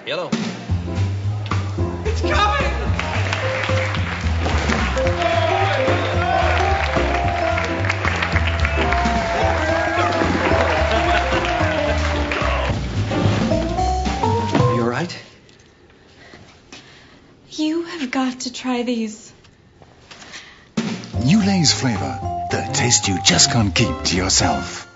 Yellow. It's coming! Are you all right? You have got to try these. New Lay's flavor. The taste you just can't keep to yourself.